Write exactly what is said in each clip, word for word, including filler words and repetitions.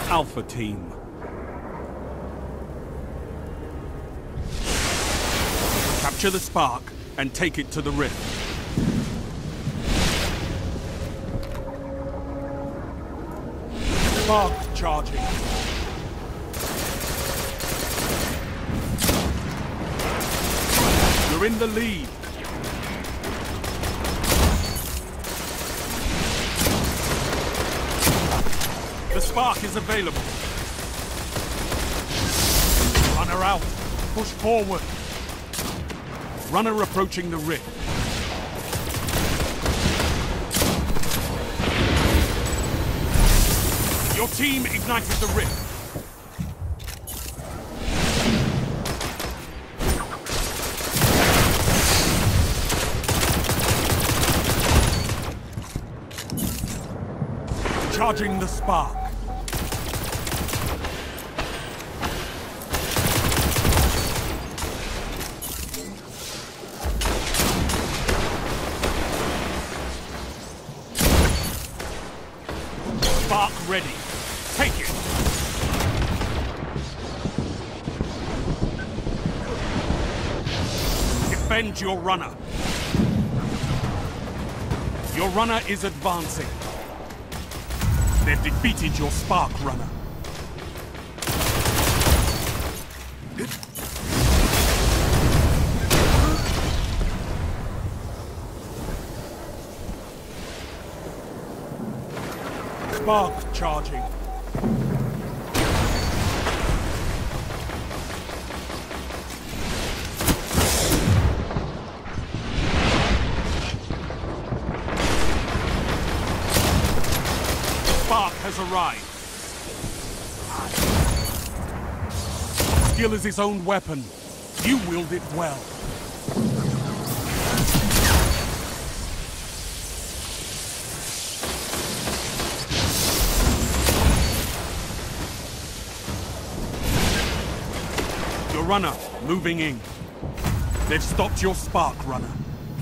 Alpha Team. Capture the spark and take it to the rift. Spark charging. You're in the lead. The spark is available. Runner out. Push forward. Runner approaching the rift. Your team ignited the rift. Charging the spark. Spark ready. Take it. Defend your runner. Your runner is advancing. They've defeated your spark runner. Spark charging. Spark has arrived. Skill is his own weapon. You wield it well. Your runner moving in. They've stopped your spark runner.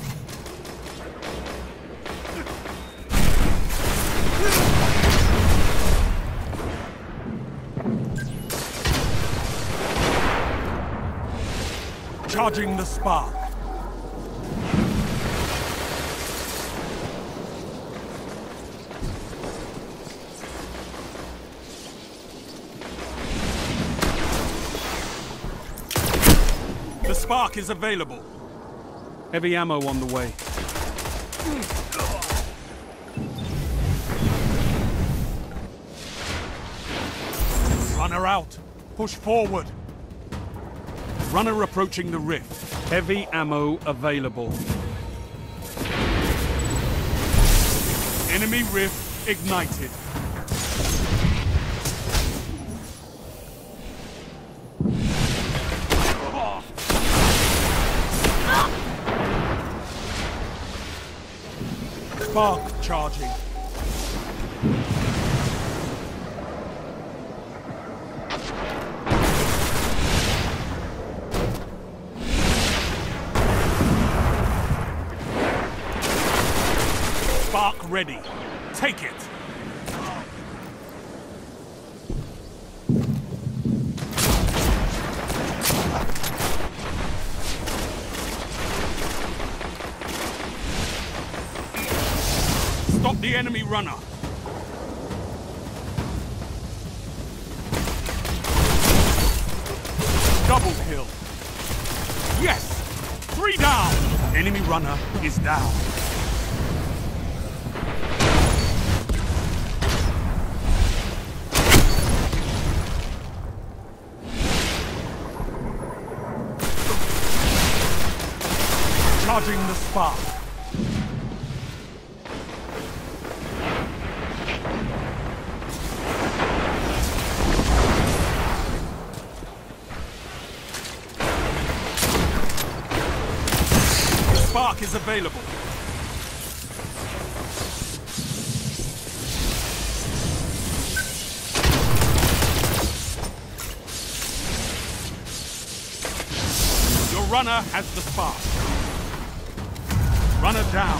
Charging the spark. The spark is available. Heavy ammo on the way. Runner out. Push forward. Runner approaching the rift. Heavy ammo available. Enemy rift ignited. Spark charging. Spark ready. Take it. Stop the enemy runner. Double kill. Yes! Three down! Enemy runner is down. Charging the spark. The spark is available. Your runner has the spark. Runner down.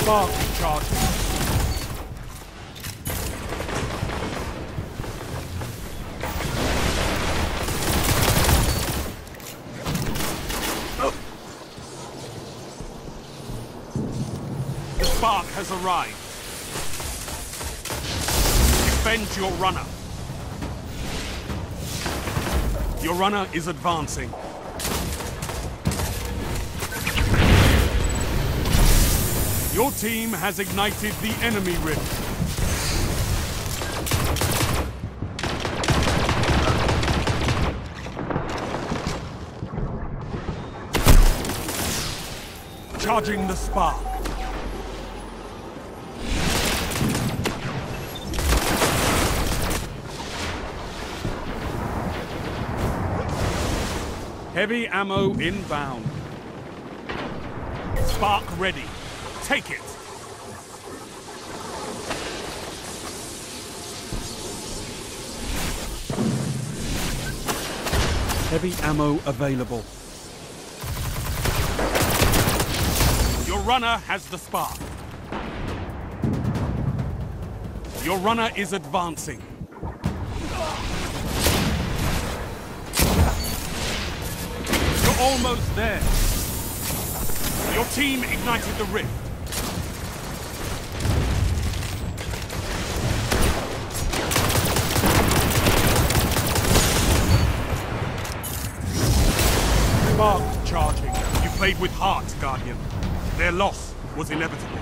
Spark charging. The Spark has arrived. Defend your runner. Your runner is advancing. Your team has ignited the enemy rift. Charging the Spark. Heavy ammo inbound. Spark ready. Take it. Heavy ammo available. Your runner has the Spark. Your runner is advancing. You're almost there. Your team ignited the rift. Spark charging. You played with heart, Guardian. Their loss was inevitable.